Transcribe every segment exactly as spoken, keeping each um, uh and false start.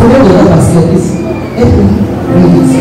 follow the other basket, please. Help me bring it.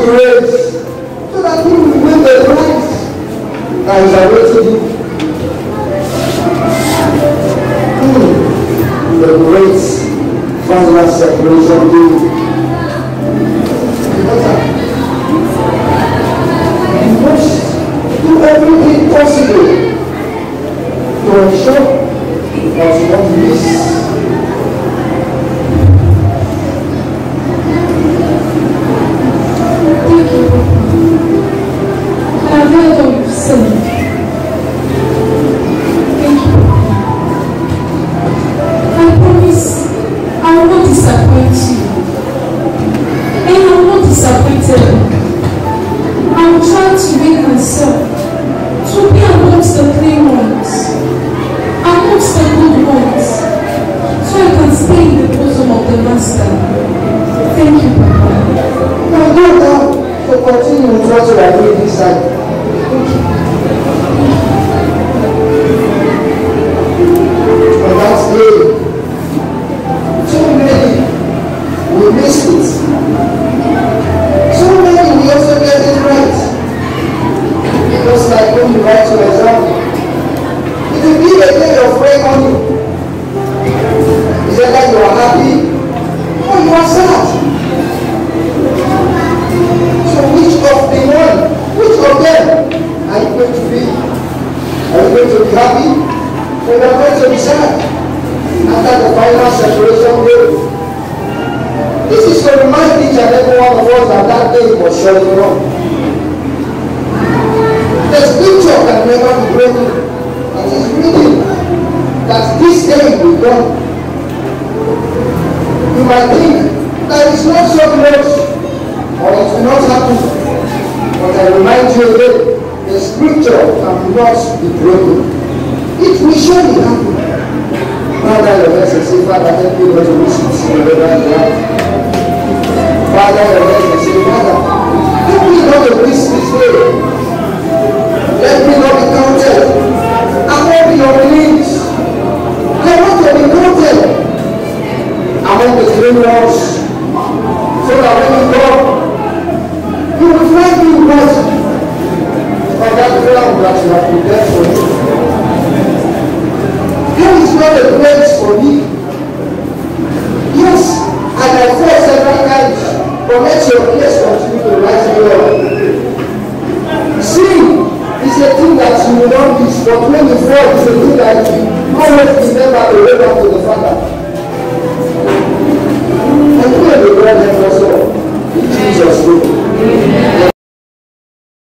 the race so that you will win the prize that is awaiting you. Mm. The great final separation day. You must do everything possible to ensure that you don't miss. Thank you. I have heard all you've said. Thank you. I promise I will not disappoint you. And I will not disappoint you. I will try to make myself to be amongst the clean ones, amongst the good ones, so I can stay in the bosom of the Master. Thank you, Papa. Now go down to continue with what you are doing this time. Thank you. On that day, so many will miss it. So many will also get it right. Just like when you write your exam, it will be a day of reckoning. Is it that you are happy or you are sad? So which of the one, which of them are you going to be? Are you going to be happy or you are going to be sad after the final separation day? This is to remind each and every one of us that that day was surely wrong. The scripture can never be broken. It is written that this day will come. You might think that it's not so close or it will not happen. But I remind you again, the scripture cannot be broken. It will surely happen. Father, your blessing, say, Father, help me not to miss it wherever you are. Father, your blessing, say, Father, help me not to miss this day. Let me not be counted among your names. I want to be counted among the three ones, so that when you go, you will find me worthy of that ground that you have prepared for me. There is not a place for me. Yes, and I fall several times, but let your place continue to rise me up. Sin is a thing that you will not miss, but when you fall, it's a thing that you always remember to go back to the Father. And pray the Lord help us all. In Jesus'